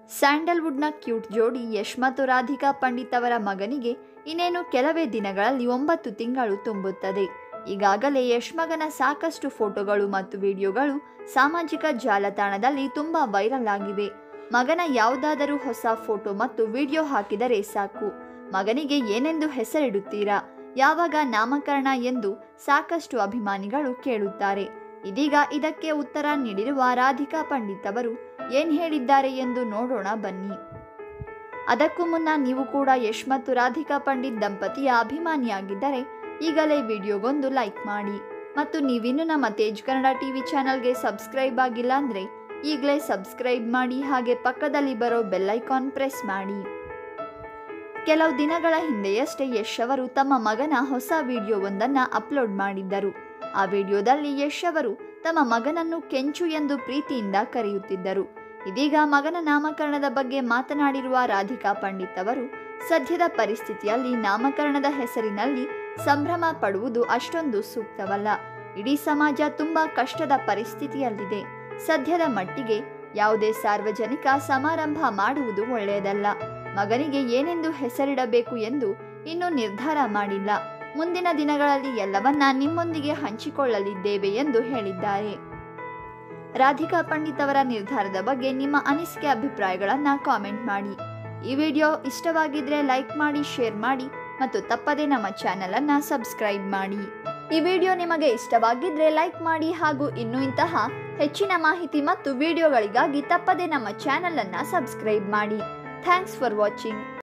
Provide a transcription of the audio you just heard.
ಸ್ಯಾಂಡಲ್ವುಡ್ನ cute ಜೋಡಿ ಯಶ್ ಮತ್ತು ರಾಧಿಕಾ ಪಂಡಿತ್ ಅವರ ಮಗನಿಗೆ ಇನ್ನೇನು ಕೆಲವೇ ದಿನಗಳಲ್ಲಿ 9 ತಿಂಗಳು ತುಂಬುತ್ತದೆ. ಈಗಾಗಲೇ ಯಶ್ ಮಗನ ಸಾಕಷ್ಟು ಫೋಟೋಗಳು ಮತ್ತು ವಿಡಿಯೋಗಳು ಸಾಮಾಜಿಕ ಜಾಲತಾಣದಲ್ಲಿ ತುಂಬಾ ವೈರಲ್ ಆಗಿವೆ. ಮಗನ ಯಾವುದಾದರೂ ಹೊಸ ಫೋಟೋ ಮತ್ತು ವಿಡಿಯೋ ಹಾಕಿದರೆ ಸಾಕು, ಮಗನಿಗೆ ಏನೆಂದು ಹೆಸರಿಡುತ್ತೀರಾ, ಯಾವಾಗ ನಾಮಕರಣ ಎಂದು ಸಾಕಷ್ಟು ಅಭಿಮಾನಿಗಳು ಕೇಳುತ್ತಾರೆ. ಇದೀಗ ಇದಕ್ಕೆ ಉತ್ತರ ನೀಡಿರುವ ರಾಧಿಕಾ ಪಂಡಿತ್ ಅವರು ಏನು ಹೇಳಿದ್ದಾರೆ ಎಂದು ನೋಡೋಣ ಬನ್ನಿ. ಅದಕ್ಕೂ ಮುನ್ನ ನೀವು ಕೂಡ ಯಶ್ ಮತ್ತು ರಾಧಿಕಾ ಪಂಡಿತ್ ದಂಪತಿಯ ಅಭಿಮಾನಿಯಾಗಿದ್ದರೆ ಈಗಲೇ ವಿಡಿಯೋಗೊಂದು ಲೈಕ್ ಮಾಡಿ ಮತ್ತು ನೀವಿನ್ನೂ ನಮ್ಮ ತೇಜ್ ಕನ್ನಡ ಟಿವಿ ಚಾನಲ್ಗೆ ಸಬ್ಸ್ಕ್ರೈಬ್ ಆಗಿಲ್ಲ ಅಂದರೆ ಈಗಲೇ ಸಬ್ಸ್ಕ್ರೈಬ್ ಮಾಡಿ, ಹಾಗೆ ಪಕ್ಕದಲ್ಲಿ ಬರೋ ಬೆಲ್ ಐಕಾನ್ ಪ್ರೆಸ್ ಮಾಡಿ. ಕೆಲವು ದಿನಗಳ ಹಿಂದೆಯಷ್ಟೇ ಯಶ್ ಅವರು ತಮ್ಮ ಮಗನ ಹೊಸ ವಿಡಿಯೋವೊಂದನ್ನು ಅಪ್ಲೋಡ್ ಮಾಡಿದ್ದರು. ಆ ವಿಡಿಯೋದಲ್ಲಿ ಯಶ್ ಅವರು ತಮ್ಮ ಮಗನನ್ನು ಕೆಂಚು ಎಂದು ಪ್ರೀತಿಯಿಂದ ಕರೆಯುತ್ತಿದ್ದರು. ಇದೀಗ ಮಗನ ನಾಮಕರಣದ ಬಗ್ಗೆ ಮಾತನಾಡಿರುವ ರಾಧಿಕಾ ಪಂಡಿತ್ ಅವರು, ಸದ್ಯದ ಪರಿಸ್ಥಿತಿಯಲ್ಲಿ ನಾಮಕರಣದ ಹೆಸರಿನಲ್ಲಿ ಸಂಭ್ರಮ ಪಡುವುದು ಅಷ್ಟೊಂದು ಸೂಕ್ತವಲ್ಲ. ಇಡೀ ಸಮಾಜ ತುಂಬಾ ಕಷ್ಟದ ಪರಿಸ್ಥಿತಿಯಲ್ಲಿದೆ. ಸದ್ಯದ ಮಟ್ಟಿಗೆ ಯಾವುದೇ ಸಾರ್ವಜನಿಕ ಸಮಾರಂಭ ಮಾಡುವುದು ಒಳ್ಳೆಯದಲ್ಲ. ಮಗನಿಗೆ ಏನೆಂದು ಹೆಸರಿಡಬೇಕು ಎಂದು ಇನ್ನೂ ನಿರ್ಧಾರ ಮಾಡಿಲ್ಲ. ಮುಂದಿನ ದಿನಗಳಲ್ಲಿ ಎಲ್ಲವನ್ನ ನಿಮ್ಮೊಂದಿಗೆ ಹಂಚಿಕೊಳ್ಳಲಿದ್ದೇವೆ ಎಂದು ಹೇಳಿದ್ದಾರೆ. ರಾಧಿಕಾ ಪಂಡಿತ್ ಅವರ ನಿರ್ಧಾರದ ಬಗ್ಗೆ ನಿಮ್ಮ ಅನಿಸಿಕೆ ಅಭಿಪ್ರಾಯಗಳನ್ನು ಕಾಮೆಂಟ್ ಮಾಡಿ. ಈ ವಿಡಿಯೋ ಇಷ್ಟವಾಗಿದ್ರೆ ಲೈಕ್ ಮಾಡಿ, ಶೇರ್ ಮಾಡಿ ಮತ್ತು ತಪ್ಪದೇ ನಮ್ಮ ಚಾನೆಲ್ ಅನ್ನು ಸಬ್ಸ್ಕ್ರೈಬ್ ಮಾಡಿ. ಈ ವಿಡಿಯೋ ನಿಮಗೆ ಇಷ್ಟವಾಗಿದ್ರೆ ಲೈಕ್ ಮಾಡಿ, ಹಾಗೂ ಇನ್ನೂ ಇಂತಹ ಹೆಚ್ಚಿನ ಮಾಹಿತಿ ಮತ್ತು ವಿಡಿಯೋಗಳಿಗಾಗಿ ತಪ್ಪದೇ ನಮ್ಮ ಚಾನೆಲ್ ಅನ್ನು ಸಬ್ಸ್ಕ್ರೈಬ್ ಮಾಡಿ. Thanks for watching.